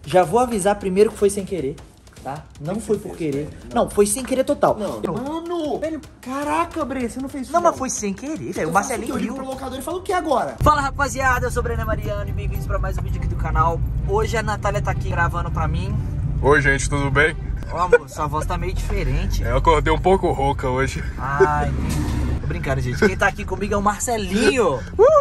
Já vou avisar primeiro que foi sem querer, tá? Não foi por querer. Não, foi sem querer total. Mano, velho, caraca, Bre, você não fez isso. Não, mas foi sem querer, velho. O Marcelinho viu. viu. O locador e falou o que agora? Fala, rapaziada, eu sou o Breno Mariano e bem-vindos pra mais um vídeo aqui do canal. Hoje a Natália tá aqui gravando pra mim. Oi, gente, tudo bem? Ô, amor, sua voz tá meio diferente. Eu acordei um pouco rouca hoje. Ai, entendi. Tô brincando, gente. Quem tá aqui comigo é o Marcelinho.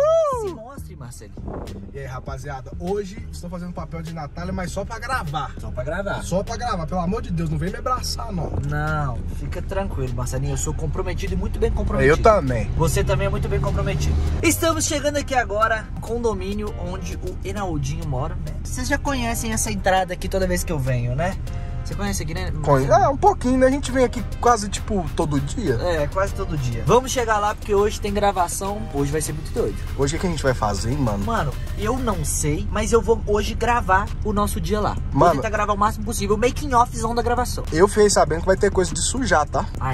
Se mostre, Marcelinho. E aí, rapaziada, hoje estou fazendo papel de Natália, mas só pra gravar. Só pra gravar. Só pra gravar, pelo amor de Deus, não vem me abraçar, não. Não, fica tranquilo, Marcelinho. Eu sou comprometido e muito bem comprometido. Eu também. Você também é muito bem comprometido. Estamos chegando aqui agora no condomínio onde o Enaldinho mora, né? Vocês já conhecem essa entrada aqui toda vez que eu venho, né? Você conhece aqui, né? Um pouquinho, né? A gente vem aqui quase, tipo, todo dia. É, quase todo dia. Vamos chegar lá porque hoje tem gravação. Hoje vai ser muito doido. Hoje o que a gente vai fazer, hein, mano? Mano, eu não sei, mas eu vou hoje gravar o nosso dia lá. Vou Mano, tentar gravar o máximo possível, making offzão da gravação. eu fiquei sabendo que vai ter coisa de sujar, tá? Ah,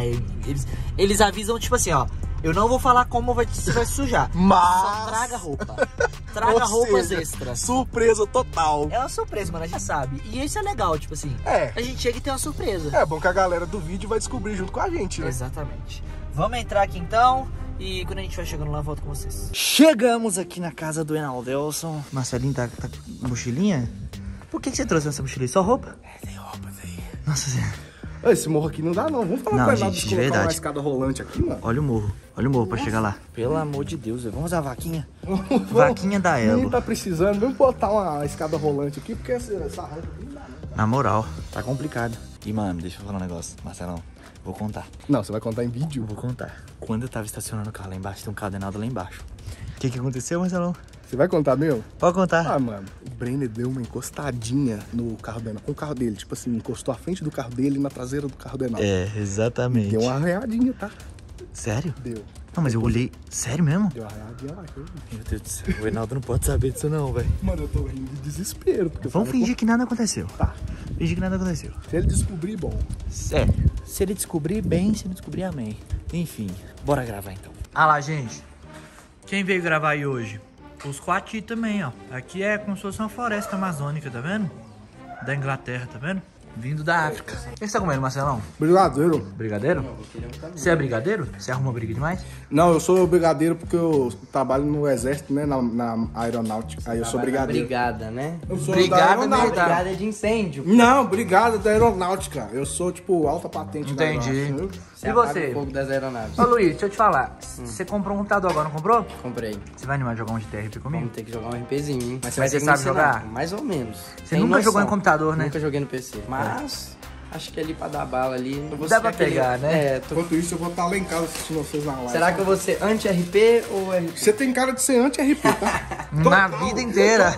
eles avisam, tipo assim, ó. Eu não vou falar como se vai sujar. Mas... Só traga roupa. Traga roupas extras. Surpresa total. É uma surpresa, mano, a gente sabe. E isso é legal, tipo assim. É. A gente chega e tem uma surpresa. É bom que a galera do vídeo vai descobrir junto com a gente, né? Exatamente. Vamos entrar aqui então. E quando a gente vai chegando lá, eu volto com vocês. Chegamos aqui na casa do Enaldelson. Marcelinho tá com mochilinha? Por que você trouxe essa mochilinha? Só roupa? É, tem roupas aí. Nossa senhora. Esse morro aqui não dá, não. Vamos falar Não, com gente, ela de colocar verdade. uma escada rolante aqui, mano. Olha o morro pra chegar lá. Pelo amor de Deus, vamos usar a vaquinha? Vaquinha da Elo. Ninguém tá precisando. Vamos botar uma escada rolante aqui, porque essa rampa aqui não dá, não. Na moral, tá complicado. E mano, deixa eu falar um negócio, Marcelão. Vou contar. Não, você vai contar em vídeo? Vou contar. Quando eu tava estacionando o carro lá embaixo, tem um cadenado lá embaixo. O que aconteceu, Marcelão? Você vai contar meu? Pode contar. Ah, mano, o Brenner deu uma encostadinha no carro do Enal, com o carro dele. Tipo assim, encostou a frente do carro dele na traseira do carro do Enal. É, exatamente. Deu uma arranhadinha, tá? Sério? Deu. Não, mas eu olhei. Sério mesmo? Deu uma arranhadinha lá. Meu Deus do céu, o Enaldo não pode saber disso não, velho. Mano, eu tô rindo de desespero. Porque Vamos fingir que nada aconteceu. Tá. Fingir que nada aconteceu. Se ele descobrir, bom. É, se ele descobrir, bem, se ele descobrir, amém. Enfim, bora gravar então. Ah lá, gente. Quem veio gravar aí hoje? Os Coati também, ó. Aqui é como se fosse uma floresta amazônica, tá vendo? Da Inglaterra, tá vendo? Vindo da África. O que você tá comendo, Marcelão? Brigadeiro? Brigadeiro? Você é brigadeiro? Você arruma briga demais? Não, eu sou brigadeiro porque eu trabalho no exército, né? Na aeronáutica. Aí eu sou brigadeiro. Brigada, né? Eu sou Brigada da aeronáutica. Brigada de incêndio. Não, brigada da aeronáutica. Eu sou, tipo, alta patente. da Entendi. aeronáutica. E você? O fogo das aeronaves. Ô Luiz, deixa eu te falar. Você comprou um computador agora, não comprou? Comprei. Você vai animar de jogar um de TRP comigo? Vamos ter que jogar um RPzinho, hein? Mas vai você ter que me sabe ensinar, jogar? Mais ou menos. Você Tem nunca noção. jogou em computador, né? Nunca joguei no PC. Mas acho que ali pra dar bala ali... Eu vou Dá ser pra aquele- pegar, né? É, Enquanto isso, eu vou estar lá em casa assistindo vocês na live. Será que eu vou ser anti-RP ou RP? Você tem cara de ser anti-RP, tá? Na vida inteira.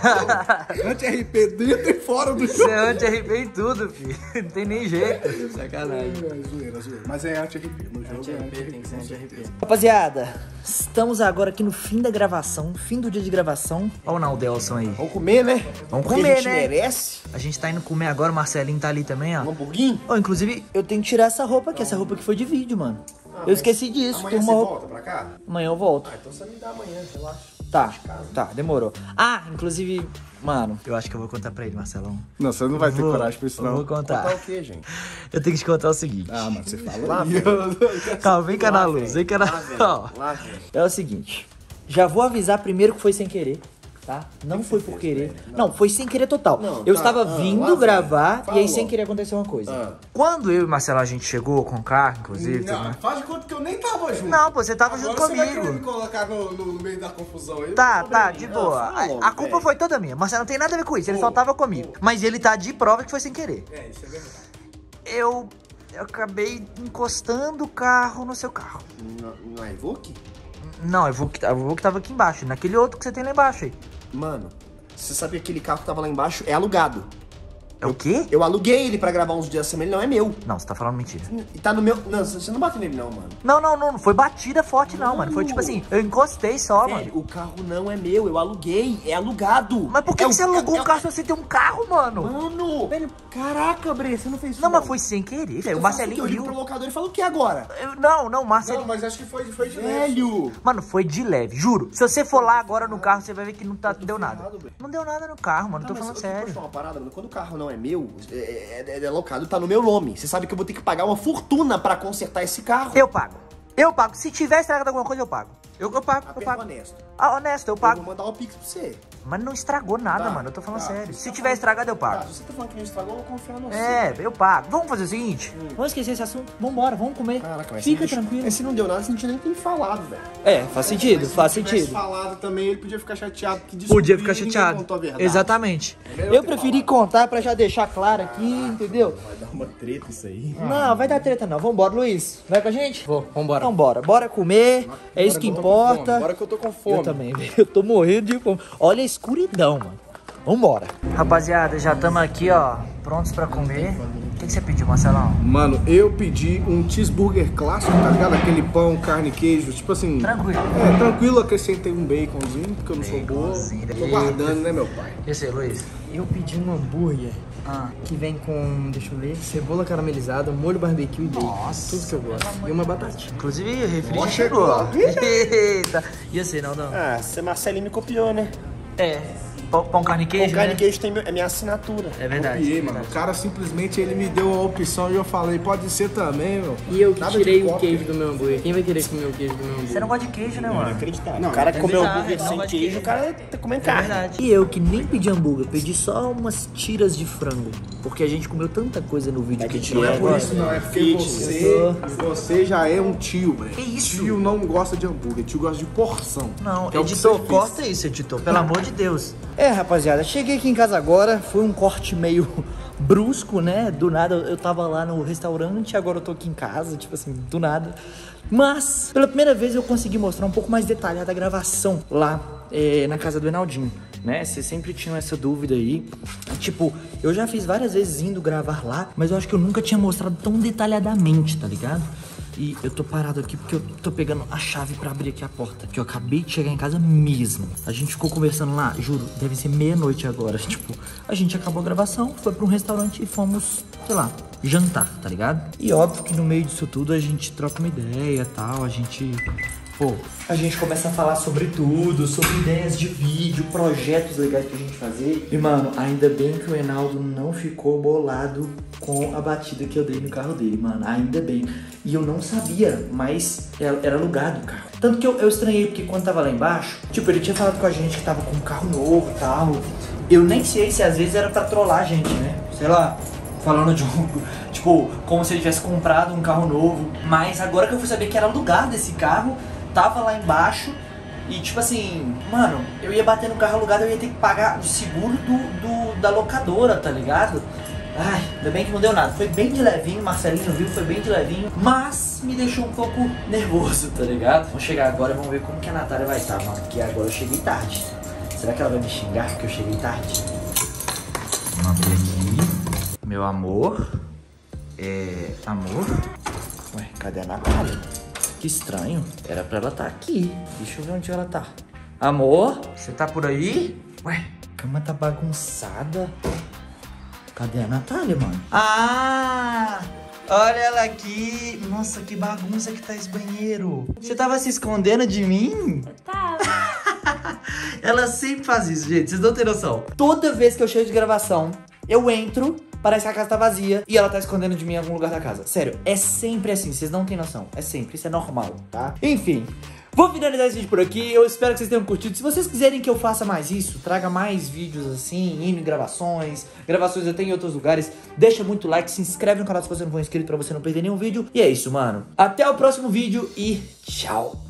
Anti-RP dentro e fora do Você é anti-RP em tudo, filho. Não tem nem jeito. Sacanagem. Zoeira, zoeira. Mas é anti-RP. No jogo é Anti-RP anti-RP. tem que ser anti-RP. Rapaziada, estamos agora aqui no fim da gravação, fim do dia de gravação. Olha o Naldelson aí. Vamos comer, né? Vamos Porque comer, a gente né? merece. A gente tá indo comer agora, o Marcelinho tá ali também, ó. Um hamburguinho. Oh, inclusive, eu tenho que tirar essa roupa aqui. Essa roupa aqui foi de vídeo, mano. Eu esqueci disso. Amanhã Tem você uma roupa. volta pra cá? Amanhã eu volto. Então você me dá amanhã, relaxa. Tá, demorou. Ah, inclusive, mano, eu acho que eu vou contar pra ele, Marcelão. Não, você não vai ter Vou. coragem pra isso, Eu não. vou contar. Contar o quê, gente? Eu tenho que te contar o seguinte. Ah, mas você fala aí. Calma, vem cá na luz, vem cá na... Ó, é o seguinte, já vou avisar primeiro que foi sem querer, tá? Não foi por querer. Não, foi sem querer total. Eu estava vindo gravar e aí sem querer aconteceu uma coisa. Quando eu e Marcelo a gente chegou com o carro, inclusive... tudo, né? Faz de conta que eu nem tava junto. Não, pô, você tava junto Agora você vai querer me comigo. colocar no meio da confusão aí. Tá, de boa. A culpa foi toda minha. Marcelo não tem nada a ver com isso, ele só tava comigo. Mas ele tá de prova que foi sem querer. É, isso é verdade. Eu acabei encostando o carro no seu carro. Não é Evoque? Não, eu vou que tava aqui embaixo, naquele outro que você tem lá embaixo aí. Mano, você sabe que aquele carro que tava lá embaixo é alugado. É o quê? Eu aluguei ele pra gravar uns dias assim, ele não é meu. Não, você tá falando mentira. E tá no meu... Não, você não bateu nele não, mano. Não foi batida forte não, mano. Foi tipo assim, eu encostei só, Velho, mano. o carro não é meu, eu aluguei, é alugado. Mas por que, que você alugou um carro se você tem um carro, mano? Mano, velho, caraca, Bre, você não fez isso. Não, mas foi sem querer, velho. O Marcelinho Eu ligo viu. pro locador e falo o que agora? Não, Marcelinho. Não, mas acho que foi de leve. Velho. Mano, foi de leve, juro. Se você for lá agora no carro, você vai ver que não deu nada. Não deu nada no carro, mano. Tô falando sério. Uma parada, mano. Quando o carro não é meu, é locado, tá no meu nome. Você sabe que eu vou ter que pagar uma fortuna pra consertar esse carro. Eu pago. Se tiver estragado alguma coisa, eu pago. Eu pago. Honesto. Ah, honesto, eu Eu pago. vou mandar um pix pra você. Mas não estragou nada, Tá, mano. Eu tô falando tá. sério. Você Se tá tiver estragado, eu pago. Se você tá falando que não estragou, eu vou confiar no É, eu pago. Vamos fazer o seguinte? Vamos esquecer esse assunto. Vambora, vamos comer. Caraca, mas Fica se tranquilo. Mas se não deu nada, a gente nem tem falado, velho. É, faz sentido, faz Se tivesse sentido. falado também, ele podia ficar chateado. Que Podia descobriu ficar e ninguém chateado. contou a verdade. Exatamente. melhor Eu ter preferi contar pra já deixar claro aqui, entendeu? Vai dar uma treta isso aí. Não, vai dar treta não. Vambora, Luiz. Vai com a gente? Vambora. Então bora. Bora comer. É isso que importa. Agora que eu tô com fome. Eu também, velho. Eu tô morrendo de fome. Olha a escuridão, mano. Vambora. Rapaziada, já estamos aqui, ó, prontos pra comer. O que você pediu, Marcelão? Mano, eu pedi um cheeseburger clássico, tá ligado? Aquele pão, carne, queijo, tipo assim... Tranquilo. É, tranquilo, acrescentei um baconzinho, porque eu não sou boa. Baconzinho. Tô guardando, né, meu pai? E você, Luiz? Eu pedi um hambúrguer que vem com, deixa eu ver, cebola caramelizada, molho barbecue e bacon. Nossa. Tudo que eu gosto. E uma batatinha. Inclusive, o refri chegou. Eita. E você, Naldão? Ah, você Marcelinho me copiou, né? É. Pão, carne e queijo, O carne né? e queijo é minha assinatura. É verdade. Copiei, mano. O cara simplesmente, ele me deu a opção e eu falei, pode ser também, meu. E eu que Nada de tirei o cópia. queijo do meu hambúrguer. Quem vai querer comer o queijo do meu hambúrguer? Você não gosta de queijo, né, mano? Acreditar. Não, O cara que é comeu verdade, hambúrguer não sem gosta de queijo, o cara tá comendo carne. Verdade. E eu que nem pedi hambúrguer, pedi só umas tiras de frango. Porque a gente comeu tanta coisa no vídeo que a gente não é agora. por isso, Não, é porque Fitness. você já é um tio, velho. Que isso? Tio não gosta de hambúrguer, tio gosta de porção. Não, Que é o que editor, você fez. corta isso, editor, pelo amor de Deus. É, rapaziada, cheguei aqui em casa agora, foi um corte meio brusco, né? Do nada, eu tava lá no restaurante, agora eu tô aqui em casa, tipo assim, do nada. Mas, pela primeira vez eu consegui mostrar um pouco mais detalhada a gravação lá na casa do Enaldinho, né? Vocês sempre tinham essa dúvida aí. Tipo, eu já fiz várias vezes indo gravar lá, mas eu acho que eu nunca tinha mostrado tão detalhadamente, tá ligado? E eu tô parado aqui porque eu tô pegando a chave pra abrir aqui a porta. Que eu acabei de chegar em casa mesmo. A gente ficou conversando lá, juro, deve ser meia-noite agora. Tipo, a gente acabou a gravação, foi pra um restaurante e fomos, sei lá, jantar, tá ligado? E óbvio que no meio disso tudo a gente troca uma ideia e tal, a gente... Pô, a gente começa a falar sobre tudo, sobre ideias de vídeo, projetos legais pra gente fazer. E, mano, ainda bem que o Enaldo não ficou bolado com a batida que eu dei no carro dele, mano. Ainda bem. E eu não sabia, mas era alugado o carro. Tanto que eu estranhei, porque quando tava lá embaixo, tipo, ele tinha falado com a gente que tava com um carro novo e tal. Eu nem sei se às vezes era pra trollar a gente, né? Sei lá, falando de um... Tipo, como se ele tivesse comprado um carro novo. Mas agora que eu fui saber que era alugado esse carro... Tava lá embaixo e tipo assim, mano, eu ia bater no carro alugado, eu ia ter que pagar o seguro da locadora, tá ligado? Ai, ainda bem que não deu nada, foi bem de levinho, Marcelinho viu, foi bem de levinho, mas me deixou um pouco nervoso, tá ligado? Vamos chegar agora e vamos ver como que a Natália vai estar, mano, porque agora eu cheguei tarde. Será que ela vai me xingar porque eu cheguei tarde? Vamos abrir aqui, meu amor, amor, ué, cadê a Natália? Que estranho. Era pra ela estar aqui. Deixa eu ver onde ela tá. Amor, você tá por aí? Ué, a cama tá bagunçada. Cadê a Natália, mano? Ah! Olha ela aqui. Nossa, que bagunça que tá esse banheiro. Você tava se escondendo de mim? Tava. Ela sempre faz isso, gente. Vocês não têm noção. Toda vez que eu chego de gravação, eu entro... Parece que a casa tá vazia e ela tá escondendo de mim em algum lugar da casa. Sério, é sempre assim, vocês não têm noção. É sempre, isso é normal, tá? Enfim, vou finalizar esse vídeo por aqui. Eu espero que vocês tenham curtido. Se vocês quiserem que eu faça mais isso, traga mais vídeos assim, indo em gravações eu tenho em outros lugares, deixa muito like, se inscreve no canal se você não for inscrito pra você não perder nenhum vídeo. E é isso, mano. Até o próximo vídeo e tchau!